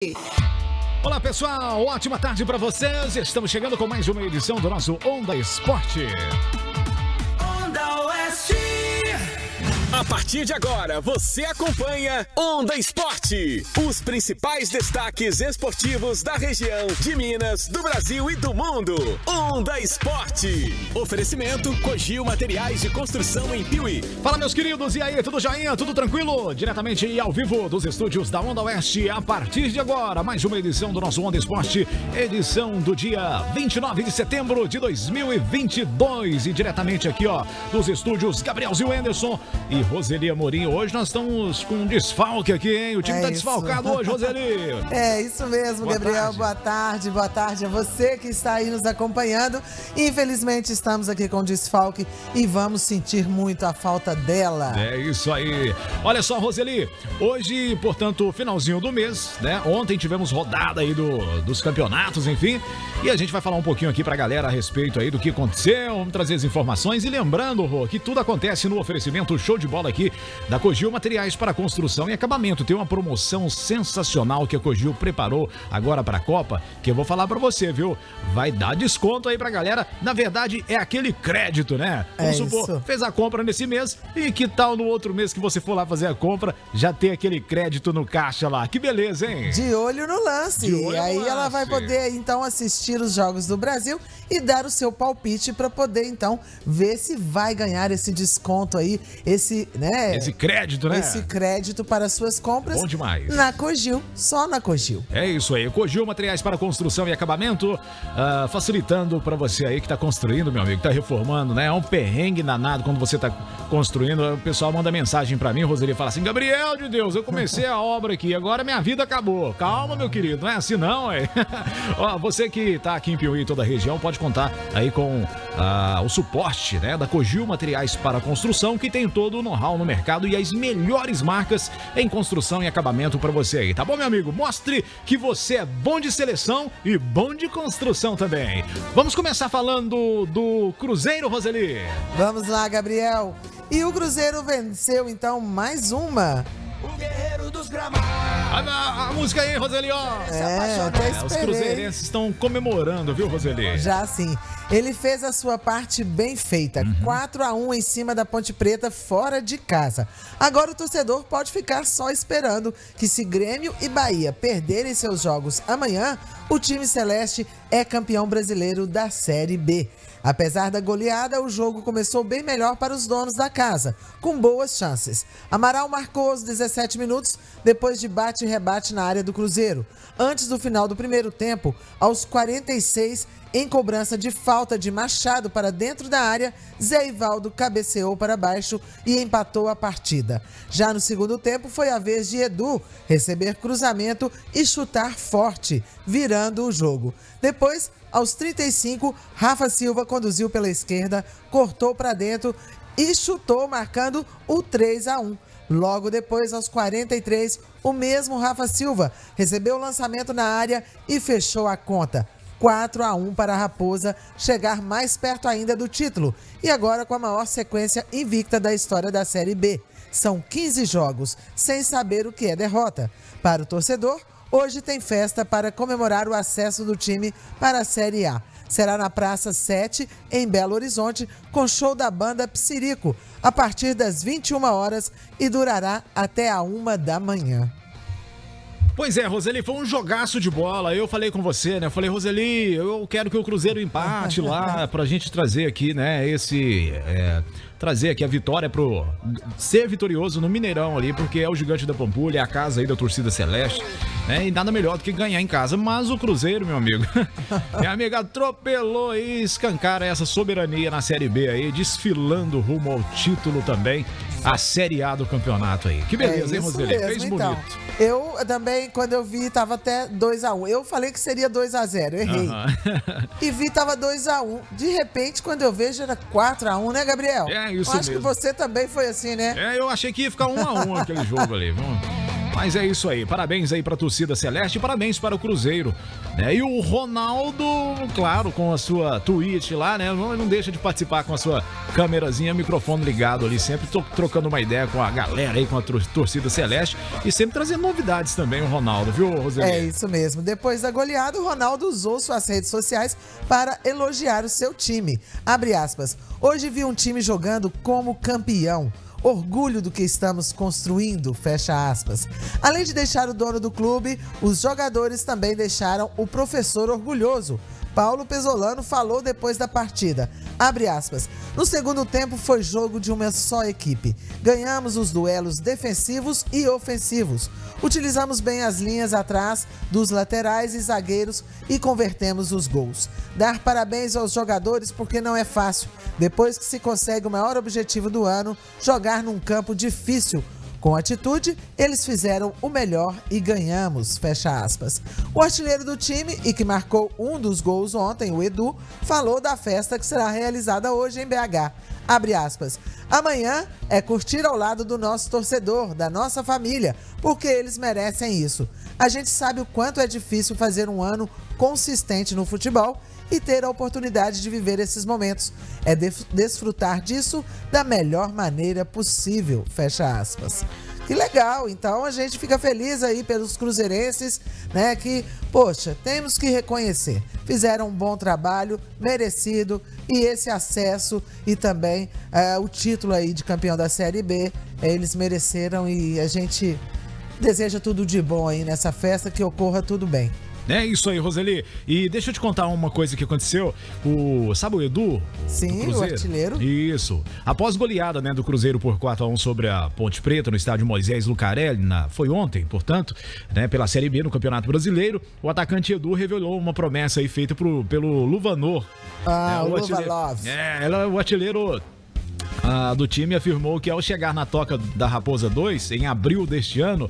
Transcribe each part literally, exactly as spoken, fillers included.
Olá pessoal, ótima tarde para vocês. Estamos chegando com mais uma edição do nosso Onda Esporte. Onda Oeste. A partir de agora, você acompanha Onda Esporte. Os principais destaques esportivos da região, de Minas, do Brasil e do mundo. Onda Esporte. Oferecimento Cogil Materiais de Construção em Piuí. Fala meus queridos, e aí, tudo joinha, tudo tranquilo? Diretamente e ao vivo dos estúdios da Onda Oeste. A partir de agora, mais uma edição do nosso Onda Esporte. Edição do dia vinte e nove de setembro de dois mil e vinte e dois. E diretamente aqui, ó, dos estúdios Gabriel Zil Anderson e Roseli Amorim. Hoje nós estamos com um desfalque aqui, hein? O time é tá isso. desfalcado hoje, Roseli. É isso mesmo, boa Gabriel. Tarde. Boa tarde, boa tarde a você que está aí nos acompanhando. Infelizmente estamos aqui com desfalque e vamos sentir muito a falta dela. É isso aí. Olha só, Roseli, hoje, portanto, finalzinho do mês, né? Ontem tivemos rodada aí do, dos campeonatos, enfim. E a gente vai falar um pouquinho aqui pra galera a respeito aí do que aconteceu, vamos trazer as informações. E lembrando, Rô, que tudo acontece no oferecimento show de bola aqui da Cogil Materiais para Construção e Acabamento. Tem uma promoção sensacional que a Cogil preparou agora para a Copa, que eu vou falar para você, viu? Vai dar desconto aí pra galera. Na verdade, é aquele crédito, né? Vamos é supor, isso. Fez a compra nesse mês e que tal no outro mês que você for lá fazer a compra, já ter aquele crédito no caixa lá. Que beleza, hein? De olho no lance. De olho e aí no ela lance. Vai poder, então, assistir os Jogos do Brasil e dar o seu palpite para poder, então, ver se vai ganhar esse desconto aí, esse, né? Esse crédito, né? Esse crédito para suas compras. Bom demais. Na Cogil, só na Cogil. É isso aí. Cogil Materiais para Construção e Acabamento, uh, facilitando para você aí que tá construindo, meu amigo, que tá reformando, né? É um perrengue danado quando você tá construindo. O pessoal manda mensagem para mim, Roseli, fala assim: Gabriel de Deus, eu comecei a obra aqui, agora minha vida acabou. Calma, meu querido, não é assim não, é? Ó, você que tá aqui em Piuí e toda a região, pode contar aí com uh, o suporte, né, da Cogil Materiais para Construção, que tem todo o know-how no mercado e as melhores marcas em construção e acabamento para você aí, tá bom, meu amigo? Mostre que você é bom de seleção e bom de construção também. Vamos começar falando do Cruzeiro, Roseli. Vamos lá, Gabriel. E o Cruzeiro venceu, então, mais uma. O guerreiro dos gramados. A, a música aí, Roseli, ó. É, até esperei. Os cruzeirenses estão comemorando, viu, Roseli? Já sim. Ele fez a sua parte bem feita. Uhum. quatro a um em cima da Ponte Preta, fora de casa. Agora o torcedor pode ficar só esperando que, se Grêmio e Bahia perderem seus jogos amanhã, o time celeste é campeão brasileiro da Série B. Apesar da goleada, o jogo começou bem melhor para os donos da casa, com boas chances. Amaral marcou aos dezessete minutos, depois de bate e rebate na área do Cruzeiro. Antes do final do primeiro tempo, aos quarenta e seis, em cobrança de falta de Machado para dentro da área, Zé Ivaldo cabeceou para baixo e empatou a partida. Já no segundo tempo, foi a vez de Edu receber cruzamento e chutar forte, virando o jogo. Depois, aos trinta e cinco, Rafa Silva conduziu pela esquerda, cortou para dentro e chutou, marcando o três a um. Logo depois, aos quarenta e três, o mesmo Rafa Silva recebeu o lançamento na área e fechou a conta. quatro a um para a Raposa chegar mais perto ainda do título e agora com a maior sequência invicta da história da Série B. São quinze jogos, sem saber o que é derrota. Para o torcedor, hoje tem festa para comemorar o acesso do time para a Série A. Será na Praça sete, em Belo Horizonte, com show da banda Psirico, a partir das vinte e uma horas e durará até a uma da manhã. Pois é, Roseli, foi um jogaço de bola. Eu falei com você, né? Eu falei, Roseli, eu quero que o Cruzeiro empate lá pra gente trazer aqui, né, esse... É, trazer aqui a vitória pro... ser vitorioso no Mineirão ali, porque é o Gigante da Pampulha, é a casa aí da torcida celeste, né? E nada melhor do que ganhar em casa. Mas o Cruzeiro, meu amigo, minha amiga, atropelou e escancara essa soberania na Série B aí, desfilando rumo ao título também, a Série A do campeonato aí. Que beleza, é hein, Roseli? Mesmo, Fez então. bonito. Eu também, quando eu vi, tava até dois a um. Eu falei que seria dois a zero, errei. Uhum. E vi, tava dois a um. De repente, quando eu vejo, era quatro a um, né, Gabriel? É, isso eu acho mesmo. que você também foi assim, né? É, eu achei que ia ficar um a um aquele jogo ali. Vamos... Mas é isso aí, parabéns aí pra torcida celeste, parabéns para o Cruzeiro, né? E o Ronaldo, claro, com a sua Twitch lá, né? Não, não deixa de participar com a sua câmerazinha, microfone ligado ali, sempre tô trocando uma ideia com a galera aí, com a torcida celeste e sempre trazendo novidades também o Ronaldo, viu, Roseli? É isso mesmo, depois da goleada, o Ronaldo usou suas redes sociais para elogiar o seu time. Abre aspas, hoje vi um time jogando como campeão. Orgulho do que estamos construindo, fecha aspas. Além de deixar o dono do clube, os jogadores também deixaram o professor orgulhoso. Paulo Pesolano falou depois da partida, abre aspas, no segundo tempo foi jogo de uma só equipe. Ganhamos os duelos defensivos e ofensivos. Utilizamos bem as linhas atrás dos laterais e zagueiros e convertemos os gols. Dar parabéns aos jogadores porque não é fácil. Depois que se consegue o maior objetivo do ano, jogar num campo difícil. Com atitude, eles fizeram o melhor e ganhamos, fecha aspas. O artilheiro do time e que marcou um dos gols ontem, o Edu, falou da festa que será realizada hoje em B H. Abre aspas. Amanhã é curtir ao lado do nosso torcedor, da nossa família, porque eles merecem isso. A gente sabe o quanto é difícil fazer um ano consistente no futebol e ter a oportunidade de viver esses momentos. É desfrutar disso da melhor maneira possível, fecha aspas. Que legal, então a gente fica feliz aí pelos cruzeirenses, né, que, poxa, temos que reconhecer, fizeram um bom trabalho, merecido, e esse acesso e também é, o título aí de campeão da Série B, é, eles mereceram e a gente deseja tudo de bom aí nessa festa, que ocorra tudo bem. É isso aí, Roseli. E deixa eu te contar uma coisa que aconteceu. O, sabe o Edu? Sim, o artilheiro. Isso. Após goleada, né, do Cruzeiro por quatro a um sobre a Ponte Preta no estádio Moisés Lucarelli, na, foi ontem, portanto, né, pela Série B no Campeonato Brasileiro, o atacante Edu revelou uma promessa aí feita pro, pelo Luvanor. Ah, é, o o artilheiro, Luva-Love. É, ela, o artilheiro... Ah, do time afirmou que ao chegar na toca da Raposa dois, em abril deste ano,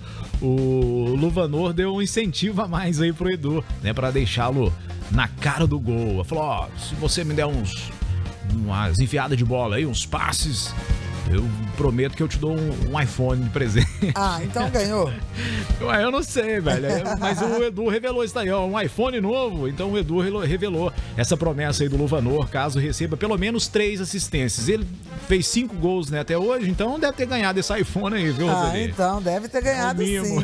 o Luvanor deu um incentivo a mais aí pro Edu, né, pra deixá-lo na cara do gol. Falou, ó, se você me der uns, umas enfiadas de bola aí, uns passes, eu prometo que eu te dou um, um iPhone de presente. Ah, então ganhou. Ué, eu não sei, velho. Mas o Edu revelou isso daí, ó. Um iPhone novo. Então o Edu revelou essa promessa aí do Luvanor, caso receba pelo menos três assistências. Ele fez cinco gols, né, até hoje, então deve ter ganhado esse iPhone aí, viu, Ah, Roseli? então deve ter ganhado, o mimo. sim.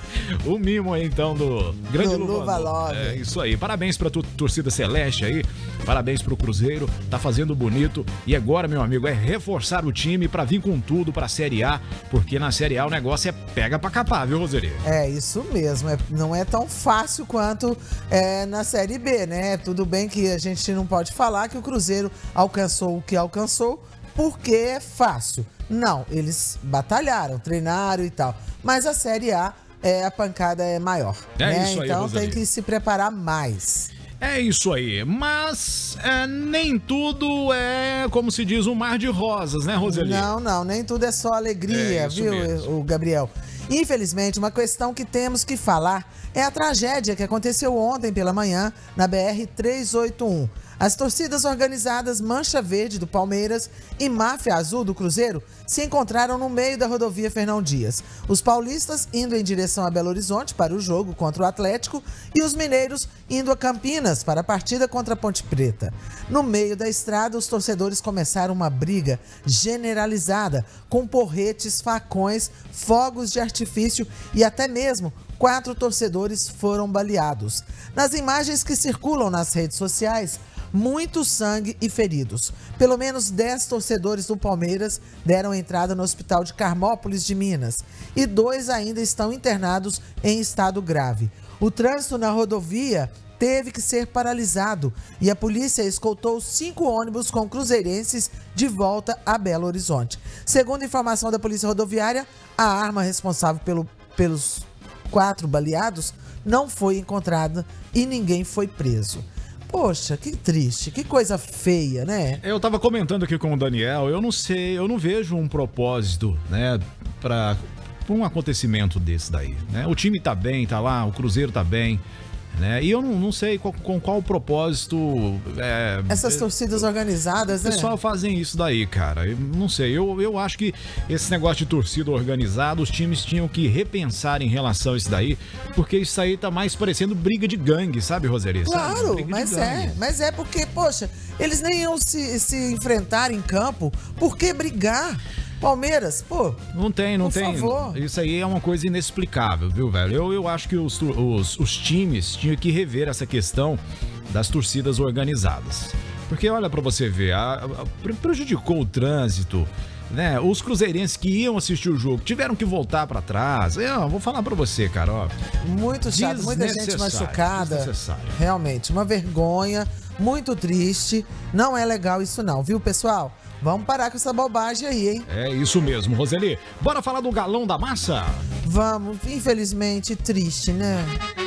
O mimo aí, então, do grande Do Luvanor. Luva-Love. É isso aí. Parabéns pra tu, torcida celeste aí. Parabéns pro Cruzeiro. Tá fazendo bonito. E agora, meu amigo, é reforçar o time pra vir com tudo pra Série A, porque na Série A o negócio é pega pra capar, viu, Roseli? É isso mesmo, é, não é tão fácil quanto é, na Série B, né? Tudo bem que a gente não pode falar que o Cruzeiro alcançou o que alcançou porque é fácil. Não, eles batalharam, treinaram e tal. Mas a Série A, é, a pancada é maior. É né? isso aí, então Roseli. tem que se preparar mais. É isso aí, mas é, nem tudo é, como se diz, um mar de rosas, né, Roseli? Não, não, nem tudo é só alegria, É isso viu, mesmo. o Gabriel? Infelizmente, uma questão que temos que falar é a tragédia que aconteceu ontem pela manhã na B R trezentos e oitenta e um. As torcidas organizadas Mancha Verde do Palmeiras e Máfia Azul do Cruzeiro se encontraram no meio da rodovia Fernão Dias. Os paulistas indo em direção a Belo Horizonte para o jogo contra o Atlético e os mineiros indo a Campinas para a partida contra a Ponte Preta. No meio da estrada, os torcedores começaram uma briga generalizada com porretes, facões, fogos de artifício e até mesmo quatro torcedores foram baleados. Nas imagens que circulam nas redes sociais, muito sangue e feridos. Pelo menos dez torcedores do Palmeiras deram entrada no hospital de Carmópolis de Minas e dois ainda estão internados em estado grave. O trânsito na rodovia teve que ser paralisado e a polícia escoltou cinco ônibus com cruzeirenses de volta a Belo Horizonte. Segundo informação da Polícia Rodoviária, a arma responsável pelo, pelos quatro baleados não foi encontrada e ninguém foi preso. Poxa, que triste, que coisa feia, né? Eu tava comentando aqui com o Daniel, eu não sei, eu não vejo um propósito, né, pra, pra um acontecimento desse daí, né? O time tá bem, tá lá, o Cruzeiro tá bem, Né? E eu não, não sei qual, com qual propósito... É, Essas torcidas organizadas, o né? pessoal fazem isso daí, cara. Eu não sei, eu, eu acho que esse negócio de torcida organizada, os times tinham que repensar em relação a isso daí, porque isso aí tá mais parecendo briga de gangue, sabe, Roseli? Claro, Briga de mas gangue. é, mas é porque, poxa, eles nem iam se, se enfrentar em campo, por que brigar? Palmeiras, pô. Não tem, não por tem. favor. Isso aí é uma coisa inexplicável, viu, velho? Eu, eu acho que os, os, os times tinham que rever essa questão das torcidas organizadas. Porque olha pra você ver, a, a, prejudicou o trânsito, né? Os cruzeirenses que iam assistir o jogo tiveram que voltar pra trás. Eu vou falar pra você, cara, ó. Muito chato, muita gente Desnecessário, machucada. desnecessário. Realmente, uma vergonha, muito triste. Não é legal isso não, viu, pessoal? Vamos parar com essa bobagem aí, hein? É isso mesmo, Roseli. Bora falar do galão da massa? Vamos, infelizmente, triste, né?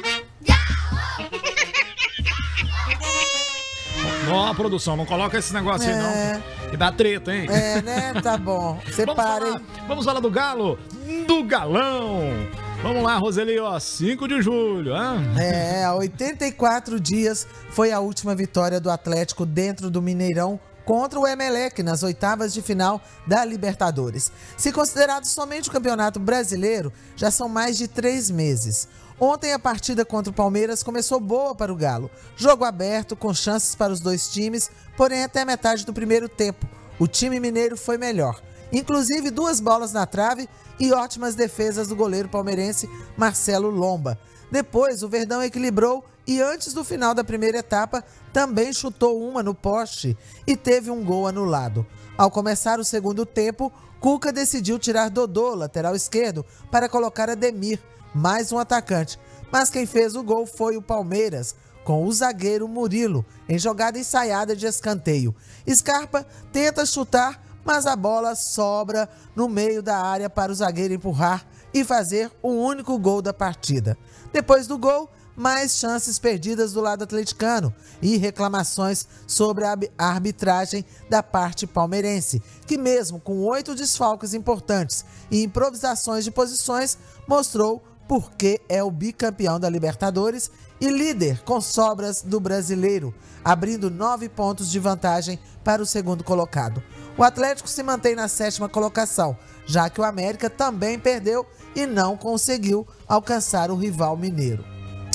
Ó, produção, não coloca esse negócio aí, É. não. Que dá treta, hein? É, né? Tá bom. Vamos Separa, falar, hein? vamos falar do galo, do galão. Vamos lá, Roseli, ó, cinco de julho, hein? É, há oitenta e quatro dias foi a última vitória do Atlético dentro do Mineirão contra o Emelec nas oitavas de final da Libertadores. Se considerado somente o Campeonato Brasileiro, já são mais de três meses. Ontem a partida contra o Palmeiras começou boa para o Galo. Jogo aberto, com chances para os dois times, porém até a metade do primeiro tempo. O time mineiro foi melhor. Inclusive duas bolas na trave e ótimas defesas do goleiro palmeirense Marcelo Lomba. Depois o Verdão equilibrou e antes do final da primeira etapa também chutou uma no poste e teve um gol anulado. Ao começar o segundo tempo, Cuca decidiu tirar Dodô, lateral esquerdo, para colocar Ademir, mais um atacante. Mas quem fez o gol foi o Palmeiras, com o zagueiro Murilo, em jogada ensaiada de escanteio. Scarpa tenta chutar, mas a bola sobra no meio da área para o zagueiro empurrar e fazer o único gol da partida. Depois do gol, mais chances perdidas do lado atleticano e reclamações sobre a arbitragem da parte palmeirense, que mesmo com oito desfalques importantes e improvisações de posições, mostrou por que é o bicampeão da Libertadores e líder com sobras do Brasileiro, abrindo nove pontos de vantagem para o segundo colocado. O Atlético se mantém na sétima colocação, já que o América também perdeu e não conseguiu alcançar o rival mineiro.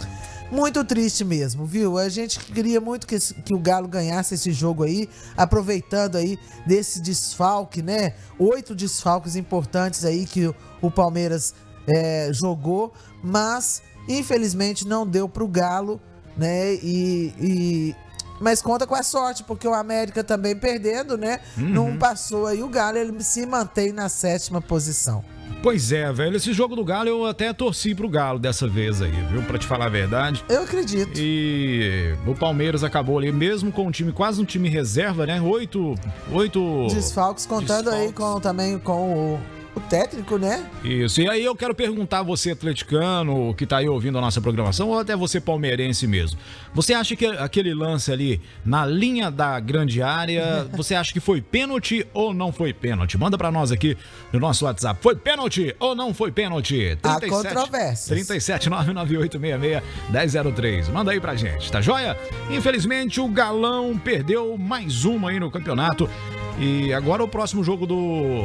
Muito triste mesmo, viu? A gente queria muito que, que o Galo ganhasse esse jogo aí, aproveitando aí desse desfalque, né? Oito desfalques importantes aí que o, o Palmeiras é, jogou, mas infelizmente não deu pro Galo, né? E, e... Mas conta com a sorte, porque o América também perdendo, né? Uhum. Não passou aí o Galo, ele se mantém na sétima posição. Pois é, velho, esse jogo do Galo eu até torci pro Galo dessa vez aí, viu? Pra te falar a verdade. Eu acredito. E o Palmeiras acabou ali, mesmo com um time, quase um time reserva, né? Oito... Oito... Desfalques, contando desfalques. aí com, também com o, o técnico, né? Isso, e aí eu quero perguntar a você, atleticano, que tá aí ouvindo a nossa programação, ou até você palmeirense mesmo. Você acha que aquele lance ali, na linha da grande área, você acha que foi pênalti ou não foi pênalti? Manda pra nós aqui no nosso WhatsApp. Foi pênalti ou não foi pênalti? Há controvérsias. trinta e sete, nove nove oito seis seis, um zero zero três. Manda aí pra gente, tá joia? Infelizmente, o Galão perdeu mais uma aí no campeonato. E agora o próximo jogo do...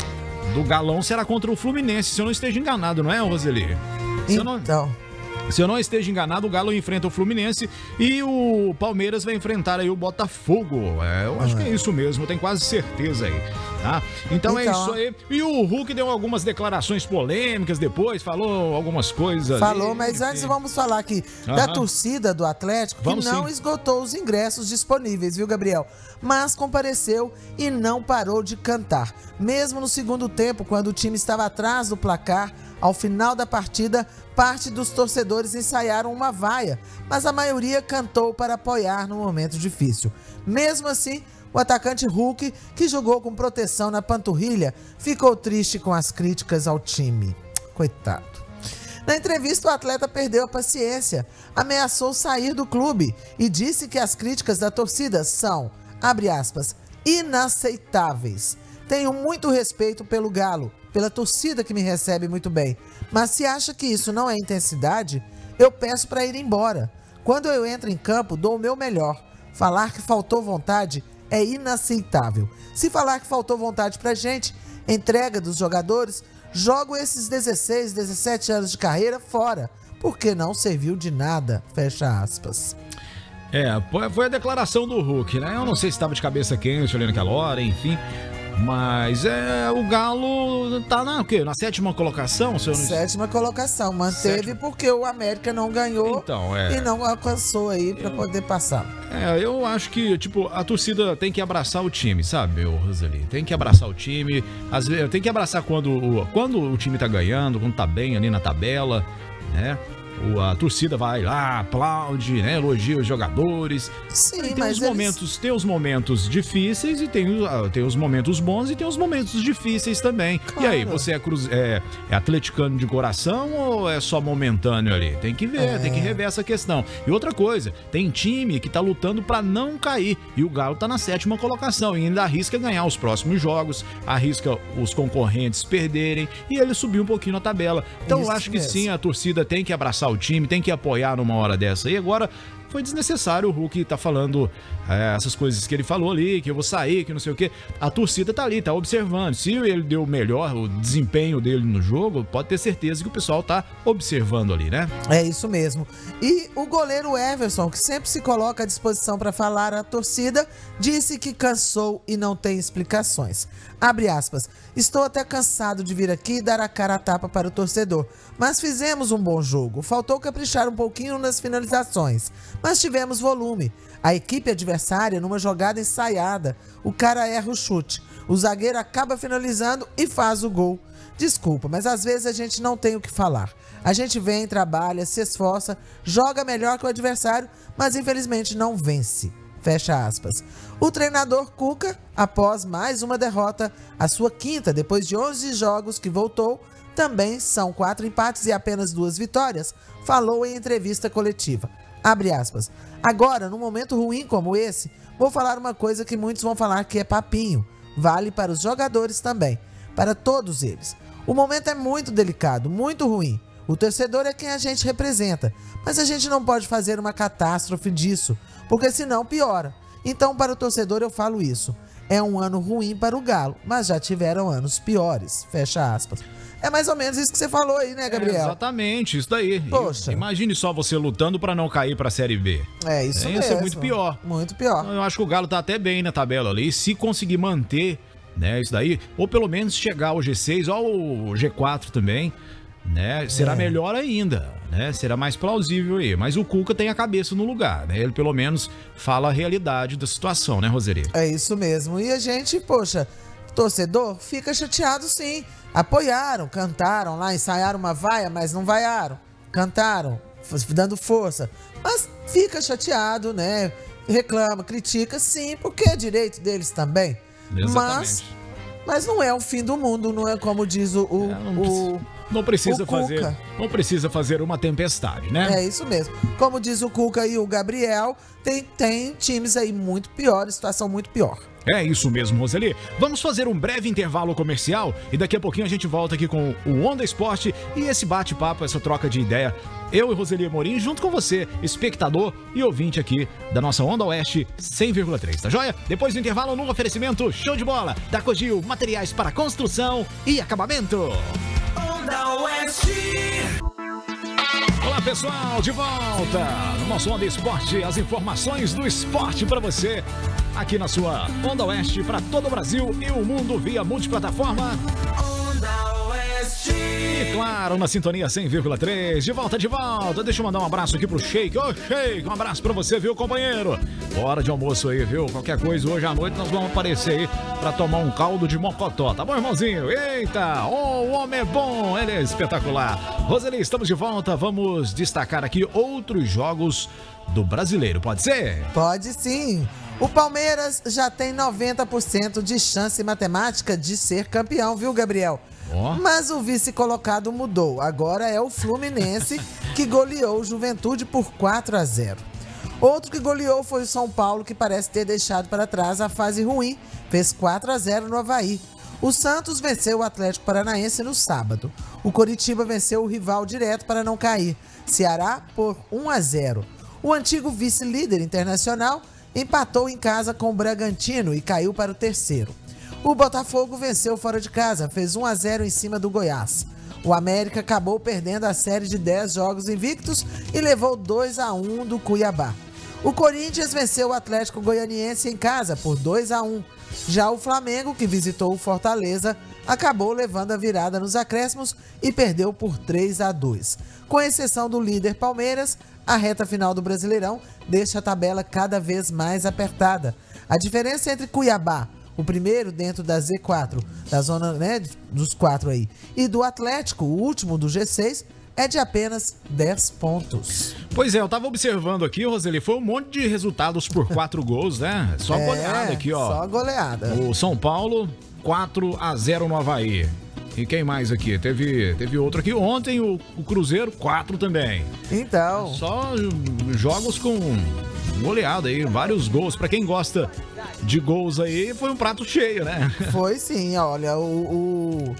do Galão será contra o Fluminense, se eu não esteja enganado, não é, Roseli? Se eu não, Então, se eu não esteja enganado, o Galo enfrenta o Fluminense e o Palmeiras vai enfrentar aí o Botafogo. É, eu acho que é isso mesmo, eu tenho quase certeza aí, tá? Então, é Então. isso aí. E o Hulk deu algumas declarações polêmicas depois, falou algumas coisas. falou, ali, mas antes enfim. vamos falar aqui da Aham. torcida do Atlético, que Vamos não sim. esgotou os ingressos disponíveis, viu, Gabriel? Mas compareceu e não parou de cantar. Mesmo no segundo tempo, quando o time estava atrás do placar, ao final da partida, parte dos torcedores ensaiaram uma vaia, mas a maioria cantou para apoiar no momento difícil. Mesmo assim, o atacante Hulk, que jogou com proteção na panturrilha, ficou triste com as críticas ao time. Coitado. Na entrevista, o atleta perdeu a paciência, ameaçou sair do clube e disse que as críticas da torcida são, abre aspas, inaceitáveis. Tenho muito respeito pelo Galo, pela torcida que me recebe muito bem, mas se acha que isso não é intensidade, eu peço para ir embora. Quando eu entro em campo, dou o meu melhor. Falar que faltou vontade é inaceitável. Se falar que faltou vontade pra gente, entrega dos jogadores, jogo esses dezesseis, dezessete anos de carreira fora, porque não serviu de nada, fecha aspas. É, foi a declaração do Hulk, né? Eu não sei se estava de cabeça quente ali naquela hora, enfim. Mas é, o Galo tá na, o quê? Na sétima colocação? Se eu não... Sétima colocação, manteve sétima. Porque o América não ganhou então, é. e não alcançou aí pra eu... poder passar. É, eu acho que, tipo, a torcida tem que abraçar o time, sabe, Roseli? Tem que abraçar o time, às vezes, tem que abraçar quando o, quando o time tá ganhando, quando tá bem ali na tabela, né? A torcida vai lá, aplaude, né, elogia os jogadores. Sim, tem mas os eles... momentos, tem os momentos difíceis e tem, tem os momentos bons e tem os momentos difíceis também. Claro. E aí, você é, cruz, é, é atleticano de coração ou é só momentâneo ali? Tem que ver, é. tem que rever essa questão. E outra coisa, tem time que tá lutando pra não cair e o Galo tá na sétima colocação e ainda arrisca ganhar os próximos jogos, arrisca os concorrentes perderem e ele subir um pouquinho na tabela. Então Isso eu acho que mesmo. sim, a torcida tem que abraçar o time, tem que apoiar numa hora dessa. E agora foi desnecessário o Hulk tá falando é, essas coisas que ele falou ali, que eu vou sair, que não sei o que. A torcida tá ali, tá observando. Se ele deu melhor o desempenho dele no jogo, pode ter certeza que o pessoal tá observando ali, né? É isso mesmo. E o goleiro Everson, que sempre se coloca à disposição para falar à torcida, disse que cansou e não tem explicações. Abre aspas. Estou até cansado de vir aqui e dar a cara a tapa para o torcedor, mas fizemos um bom jogo. Faltou caprichar um pouquinho nas finalizações, mas tivemos volume. A equipe adversária, numa jogada ensaiada, o cara erra o chute. O zagueiro acaba finalizando e faz o gol. Desculpa, mas às vezes a gente não tem o que falar. A gente vem, trabalha, se esforça, joga melhor que o adversário, mas infelizmente não vence. Fecha aspas. O treinador Cuca, após mais uma derrota, a sua quinta depois de onze jogos que voltou, também são quatro empates e apenas duas vitórias, falou em entrevista coletiva. Abre aspas. Agora, num momento ruim como esse, vou falar uma coisa que muitos vão falar que é papinho. Vale para os jogadores também, para todos eles. O momento é muito delicado, muito ruim. O torcedor é quem a gente representa, mas a gente não pode fazer uma catástrofe disso, porque senão piora. Então, para o torcedor eu falo isso. É um ano ruim para o Galo, mas já tiveram anos piores. Fecha aspas. É mais ou menos isso que você falou aí, né, Gabriel? É exatamente, isso daí. Poxa. Imagine só você lutando pra não cair pra Série B. É isso é, mesmo. Isso é muito pior. Muito pior. Então, eu acho que o Galo tá até bem na tabela ali. Se conseguir manter, né, isso daí, ou pelo menos chegar ao G seis ou ao G quatro também, né, será É. melhor ainda, né? Será mais plausível aí. Mas o Cuca tem a cabeça no lugar, né? Ele pelo menos fala a realidade da situação, né, Roseli? É isso mesmo. E a gente, poxa, torcedor, fica chateado sim. Apoiaram, cantaram lá, ensaiaram uma vaia, mas não vaiaram. Cantaram, f- dando força. Mas fica chateado, né? Reclama, critica, sim, porque é direito deles também. Exatamente. Mas, mas não é o fim do mundo, não é como diz o... o, É, não o Não precisa o Cuca. fazer, não precisa fazer uma tempestade, né? É isso mesmo. Como diz o Cuca e o Gabriel, tem, tem times aí muito piores, situação muito pior. É isso mesmo, Roseli. Vamos fazer um breve intervalo comercial e daqui a pouquinho a gente volta aqui com o Onda Esporte e esse bate-papo, essa troca de ideia. Eu e Roseli Amorim, junto com você, espectador e ouvinte aqui da nossa Onda Oeste cem vírgula três, tá joia? Depois do intervalo, no oferecimento show de bola da Cogil, materiais para construção e acabamento. Onda Oeste. Olá pessoal, de volta no nosso Onda Esporte, as informações do esporte para você, aqui na sua Onda Oeste para todo o Brasil e o mundo via multiplataforma. Onda Oeste. E claro, na sintonia cem vírgula três, de volta, de volta. Deixa eu mandar um abraço aqui pro Sheik. Ô Sheik, um abraço pra você, viu, companheiro? Hora de almoço aí, viu? Qualquer coisa, hoje à noite nós vamos aparecer aí pra tomar um caldo de mocotó, tá bom, irmãozinho? Eita, oh, o homem é bom, ele é espetacular. Roseli, estamos de volta, vamos destacar aqui outros jogos do Brasileiro, pode ser? Pode sim. O Palmeiras já tem noventa por cento de chance matemática de ser campeão, viu, Gabriel? Ó. Mas o vice-colocado mudou. Agora é o Fluminense, que goleou o Juventude por quatro a zero. Outro que goleou foi o São Paulo, que parece ter deixado para trás a fase ruim. Fez quatro a zero no Avaí. O Santos venceu o Atlético Paranaense no sábado. O Coritiba venceu o rival direto para não cair, Ceará, por um a zero. O antigo vice-líder internacional empatou em casa com o Bragantino e caiu para o terceiro. O Botafogo venceu fora de casa, fez um a zero em cima do Goiás. O América acabou perdendo a série de dez jogos invictos e levou dois a um do Cuiabá. O Corinthians venceu o Atlético Goianiense em casa por dois a um. Já o Flamengo, que visitou o Fortaleza, acabou levando a virada nos acréscimos e perdeu por três a dois. Com exceção do líder Palmeiras, a reta final do Brasileirão deixa a tabela cada vez mais apertada. A diferença entre Cuiabá, o primeiro dentro da Z quatro, da zona, né, dos quatro aí, e do Atlético, o último do G seis, é de apenas dez pontos. Pois é, eu tava observando aqui, Roseli, foi um monte de resultados por quatro gols, né? Só é, goleada aqui, ó. Só goleada. O São Paulo, quatro a zero no Avaí. E quem mais aqui? Teve, teve outro aqui ontem, o, o Cruzeiro, quatro também. Então. Só jogos com goleada aí, vários gols. Pra quem gosta de gols aí, foi um prato cheio, né? Foi sim, olha, o... o...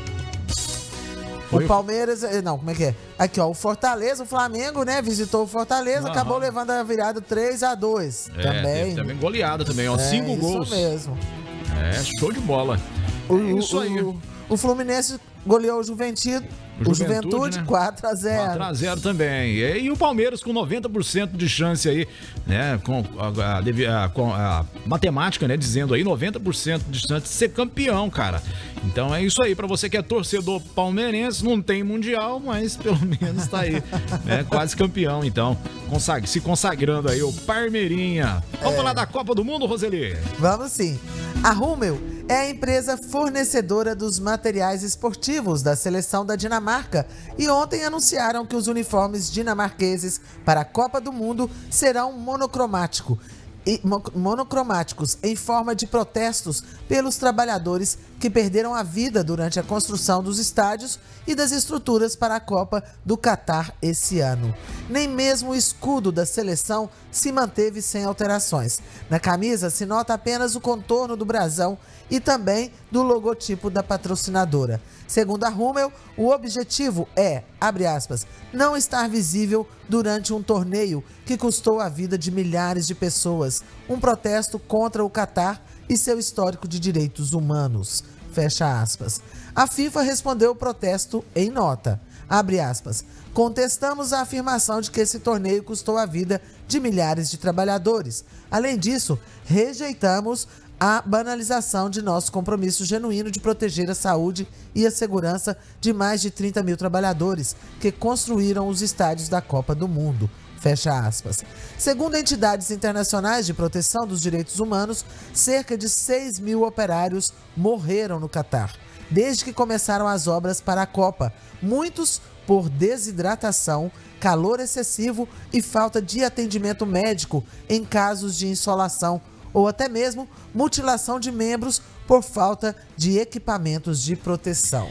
O Palmeiras, não, como é que é? Aqui, ó, o Fortaleza, o Flamengo, né, visitou o Fortaleza, uhum. acabou levando a virada três a dois. É, também. Também goleada também, ó, é, cinco gols. Isso mesmo. É, show de bola. O, é isso aí. O, o Fluminense goleou o Juventude, o, o Juventude, Juventude né? quatro a zero. quatro a zero também. E, e o Palmeiras com noventa por cento de chance aí, né? Com a, a, a, com a matemática, né? Dizendo aí noventa por cento de chance de ser campeão, cara. Então é isso aí. Pra você que é torcedor palmeirense, não tem mundial, mas pelo menos tá aí, né? Quase campeão, então. Consag se consagrando aí o Parmeirinha. Vamos é. falar da Copa do Mundo, Roseli? Vamos sim. A Rummel é a empresa fornecedora dos materiais esportivos da seleção da Dinamarca e ontem anunciaram que os uniformes dinamarqueses para a Copa do Mundo serão monocromático, e, mo, monocromáticos em forma de protestos pelos trabalhadores que perderam a vida durante a construção dos estádios e das estruturas para a Copa do Catar esse ano. Nem mesmo o escudo da seleção se manteve sem alterações. Na camisa se nota apenas o contorno do brasão e também do logotipo da patrocinadora. Segundo a Rummel, o objetivo é, abre aspas, não estar visível durante um torneio que custou a vida de milhares de pessoas, um protesto contra o Catar e seu histórico de direitos humanos, fecha aspas. A FIFA respondeu o protesto em nota, abre aspas, contestamos a afirmação de que esse torneio custou a vida de milhares de trabalhadores. Além disso, rejeitamos a banalização de nosso compromisso genuíno de proteger a saúde e a segurança de mais de trinta mil trabalhadores que construíram os estádios da Copa do Mundo. Fecha aspas. Segundo entidades internacionais de proteção dos direitos humanos, cerca de seis mil operários morreram no Catar, desde que começaram as obras para a Copa, muitos por desidratação, calor excessivo e falta de atendimento médico em casos de insolação ou até mesmo mutilação de membros por falta de equipamentos de proteção.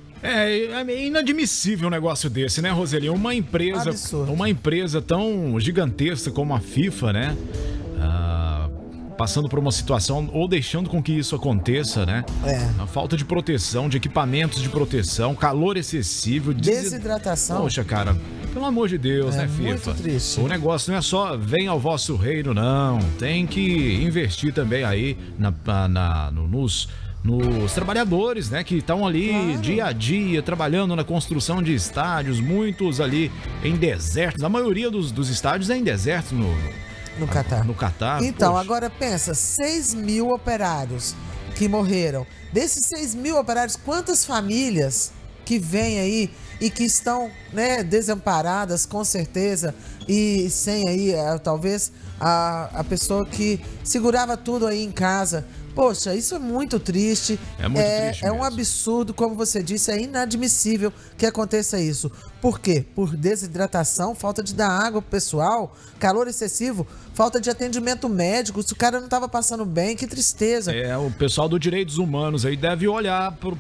É, é inadmissível um negócio desse, né, Roseli? Uma empresa, Absurdo. uma empresa tão gigantesca como a FIFA, né? Ah, passando por uma situação ou deixando com que isso aconteça, né? É. A falta de proteção, de equipamentos de proteção, calor excessivo, desidratação. Poxa, cara, pelo amor de Deus, é né, FIFA? Muito triste. O negócio não é só vem ao vosso reino, não. Tem que investir também aí na, na, no, nos, nos trabalhadores, né? Que estão ali claro. dia a dia, trabalhando na construção de estádios, muitos ali em desertos. A maioria dos, dos estádios é em deserto no, no Catar. No Catar. Então, poxa. Agora pensa, seis mil operários que morreram. Desses seis mil operários, quantas famílias que vêm aí e que estão, né, desamparadas, com certeza, e sem aí, talvez, a, a pessoa que segurava tudo aí em casa. Poxa, isso é muito triste. É muito é, triste É um mesmo. absurdo, como você disse, é inadmissível que aconteça isso. Por quê? Por desidratação, falta de dar água pro pessoal, calor excessivo, falta de atendimento médico. Se o cara não estava passando bem, que tristeza. É, o pessoal do Direitos Humanos aí deve olhar pro,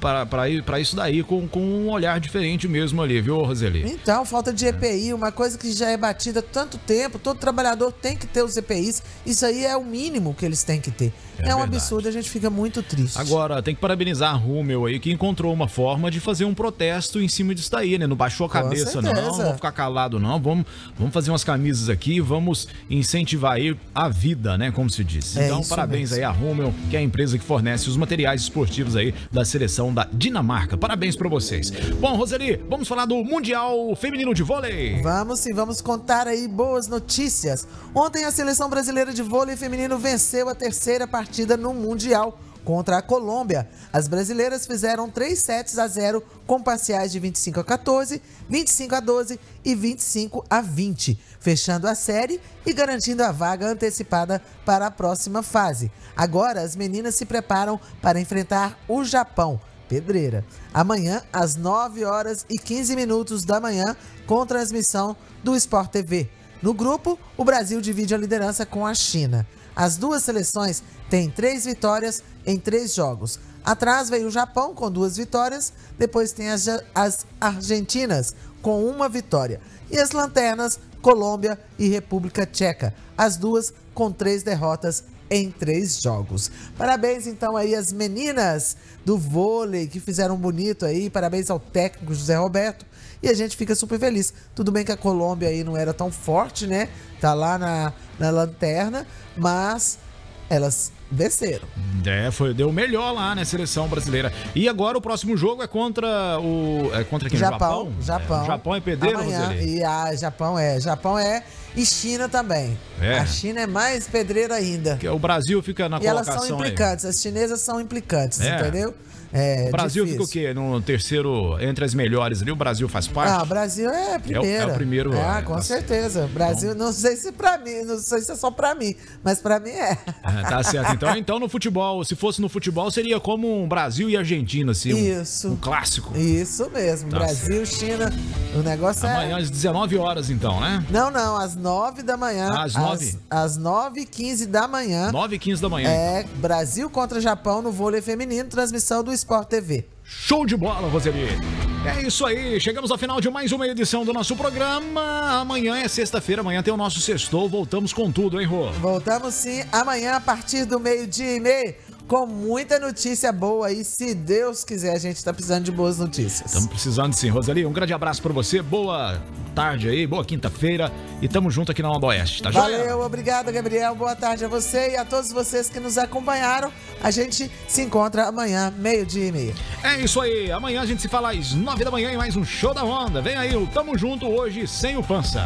para isso daí com, com um olhar diferente mesmo ali, viu, Roseli? Então, falta de E P I, uma coisa que já é batida há tanto tempo, todo trabalhador tem que ter os E P Is, isso aí é o mínimo que eles têm que ter. É, é um verdade. Absurdo, a gente fica muito triste. Agora, tem que parabenizar a Rúmel aí, que encontrou uma forma de fazer um protesto em cima disso daí, né? Não baixou a cabeça, não, não vamos ficar calado, não. Vamos, vamos fazer umas camisas aqui, vamos incentivar aí a vida, né? Como se diz. Então, é parabéns mesmo. Aí à Rúmel, que é a empresa que fornece os materiais esportivos aí da seleção da Dinamarca. Parabéns pra vocês. Bom, Roseli, vamos falar do Mundial Feminino de Vôlei. Vamos sim, vamos contar aí boas notícias. Ontem a seleção brasileira de vôlei feminino venceu a terceira partida no Mundial contra a Colômbia. As brasileiras fizeram três sets a zero com parciais de vinte e cinco a quatorze, vinte e cinco a doze e vinte e cinco a vinte, fechando a série e garantindo a vaga antecipada para a próxima fase. Agora as meninas se preparam para enfrentar o Japão. Pedreira. Amanhã, às nove horas e quinze minutos da manhã, com transmissão do Sport T V. No grupo, o Brasil divide a liderança com a China. As duas seleções têm três vitórias em três jogos. Atrás veio o Japão com duas vitórias, depois tem as, as argentinas com uma vitória. E as lanternas, Colômbia e República Tcheca, as duas com três derrotas em três jogos. Parabéns então aí às meninas do vôlei que fizeram bonito aí, parabéns ao técnico José Roberto, e a gente fica super feliz. Tudo bem que a Colômbia aí não era tão forte, né? Tá lá na, na lanterna, mas elas venceram. É, foi, deu melhor lá, né, seleção brasileira. E agora o próximo jogo é contra o... É contra quem? Japão. Japão. Japão é, Japão é pedreiro, amanhã, e a Japão é. Japão é e China também. É. A China é mais pedreira ainda. Que o Brasil fica na e colocação elas são implicantes, aí. As chinesas são implicantes, é. entendeu? É, o Brasil difícil. fica o quê? No terceiro, entre as melhores ali, o Brasil faz parte? Ah, o Brasil é a primeira. É o, é o primeiro. Ah, é, com tá certeza. Brasil, então... não sei se pra mim, não sei se é só pra mim, mas pra mim é. é tá certo. Então, então no futebol, se fosse no futebol, seria como um Brasil e Argentina, assim. Isso. Um, um clássico. Isso mesmo. Tá Brasil, certo. China, o negócio Amanhã, é... Amanhã às dezenove horas, então, né? Não, não, às nove da manhã. Ah, às nove? Às, às nove e quinze da manhã. nove e quinze da manhã. É, então. Brasil contra Japão no vôlei feminino, transmissão do Sport T V. Show de bola, Roseli. É isso aí, chegamos ao final de mais uma edição do nosso programa. Amanhã é sexta-feira, amanhã tem o nosso sextou, voltamos com tudo, hein, Rô? Voltamos sim, amanhã a partir do meio-dia e meio, com muita notícia boa aí, se Deus quiser, a gente tá precisando de boas notícias. Estamos precisando sim, Roseli, um grande abraço pra você, boa tarde aí, boa quinta-feira e tamo junto aqui na Onda Oeste, tá joia? Valeu, obrigado, Gabriel, boa tarde a você e a todos vocês que nos acompanharam. A gente se encontra amanhã, meio-dia e meio. É isso aí, amanhã a gente se fala às nove da manhã em mais um Show da Onda. Vem aí o Tamo Junto hoje sem o Pança.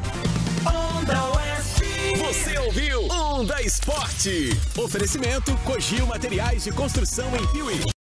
Onda Oeste. Você ouviu Onda Esporte. Oferecimento Cogil Materiais de Construção em Piuí.